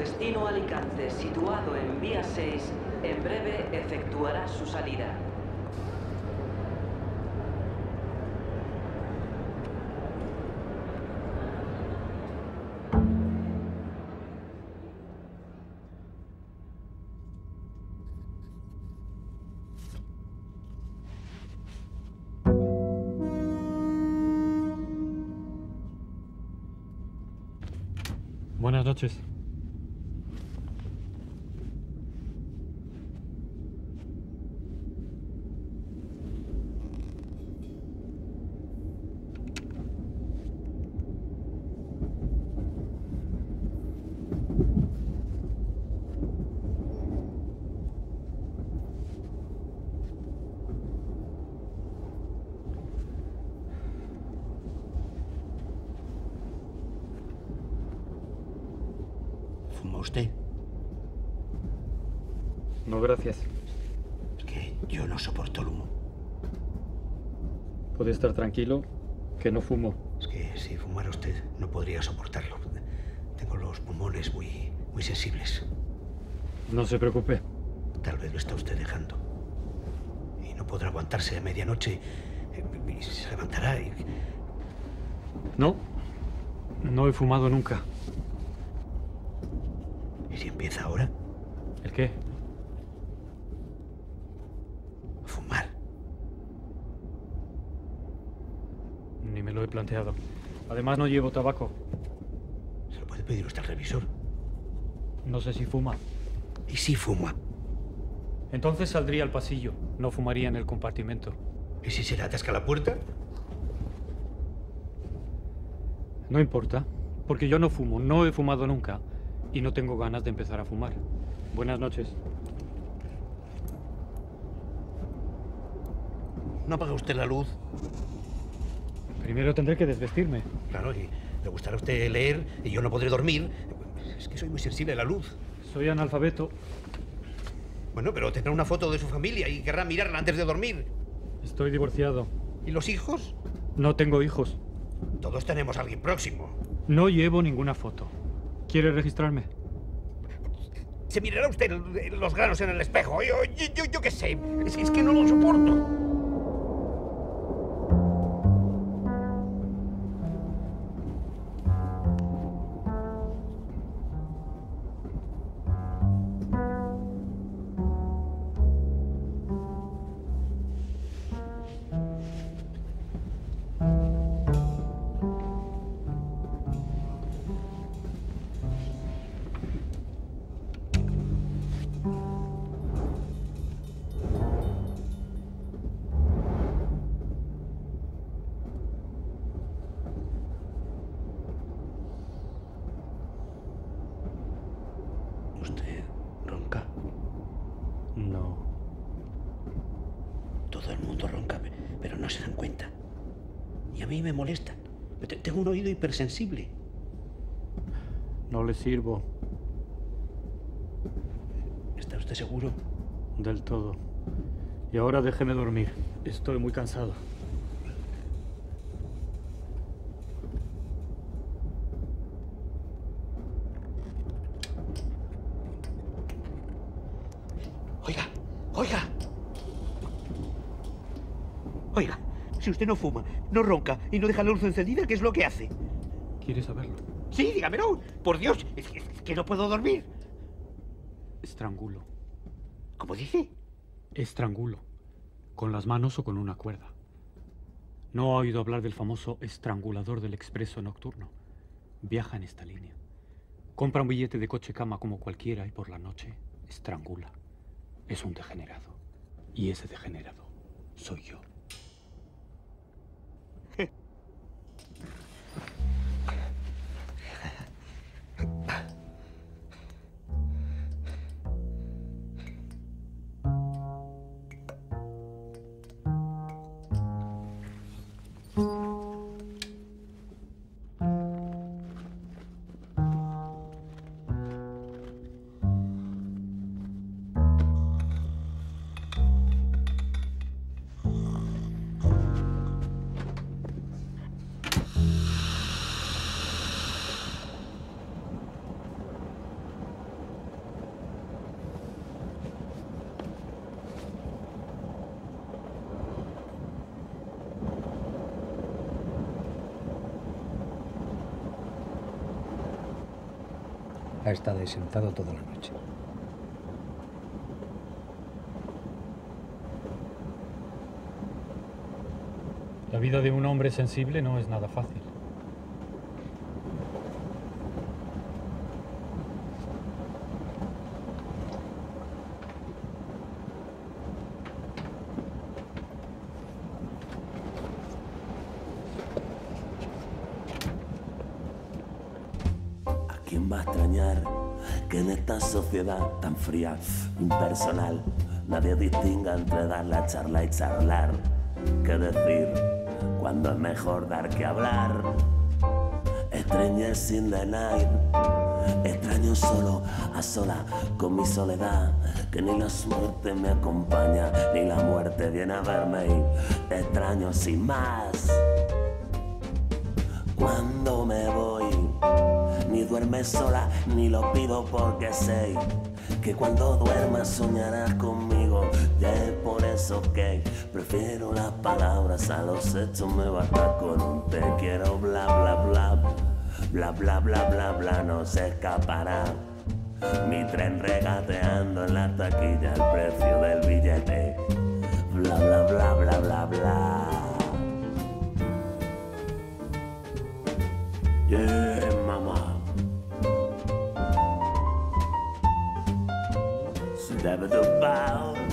destino Alicante, situado en vía 6, en breve efectuará su salida. Buenas noches. ¿Fuma usted? No, gracias. Es que yo no soporto el humo. Puede estar tranquilo, que no fumo. Es que si fumara usted no podría soportarlo. Tengo los pulmones muy sensibles. No se preocupe. Tal vez lo está usted dejando. Y no podrá aguantarse a medianoche. Y se levantará y... No, no he fumado nunca. ¿Y si empieza ahora? ¿El qué? A fumar. Ni me lo he planteado. Además no llevo tabaco. ¿Se lo puede pedir usted al revisor? No sé si fuma. ¿Y si fuma? Entonces saldría al pasillo. No fumaría en el compartimento. ¿Y si se le atasca la puerta? No importa, porque yo no fumo, no he fumado nunca. Y no tengo ganas de empezar a fumar. Buenas noches. ¿No apaga usted la luz? Primero tendré que desvestirme. Claro, y le gustará a usted leer y yo no podré dormir. Es que soy muy sensible a la luz. Soy analfabeto. Bueno, pero tendrá una foto de su familia y querrá mirarla antes de dormir. Estoy divorciado. ¿Y los hijos? No tengo hijos. Todos tenemos a alguien próximo. No llevo ninguna foto. ¿Quiere registrarme? Se mirará usted los granos en el espejo. Yo qué sé. Es que no lo soporto. ¿Usted ronca? No. Todo el mundo ronca, pero no se dan cuenta. Y a mí me molesta. Tengo un oído hipersensible. No le sirvo. ¿Está usted seguro? Del todo. Y ahora déjeme dormir. Estoy muy cansado. Oiga, oiga. Oiga, si usted no fuma, no ronca y no deja la luz encendida, ¿qué es lo que hace? ¿Quieres saberlo? Sí, dígamelo. Por Dios, es que no puedo dormir. Estrangulo. ¿Cómo dice? Estrangulo. ¿Con las manos o con una cuerda? ¿No ha oído hablar del famoso estrangulador del expreso nocturno? Viaja en esta línea. Compra un billete de coche-cama como cualquiera y por la noche estrangula. Es un degenerado. Y ese degenerado soy yo. Ha estado ahí sentado toda la noche. La vida de un hombre sensible no es nada fácil. ¿Quién va a extrañar que en esta sociedad tan fría, impersonal, nadie distinga entre dar la charla y charlar? ¿Qué decir cuando es mejor dar que hablar? Stranger in the night, extraño solo, a sola, con mi soledad, que ni la suerte me acompaña, ni la muerte viene a verme, y extraño sin más. Cuando me voy, ni duermes sola, ni lo pido porque sé que cuando duermas soñarás conmigo. Ya es por eso que prefiero las palabras a los hechos. Me basta con un te quiero, bla bla bla, bla bla bla bla bla, no se escapará. Mi tren regateando en la taquilla, el precio del billete, bla bla bla bla bla bla. Yeah, mama. So never the bow.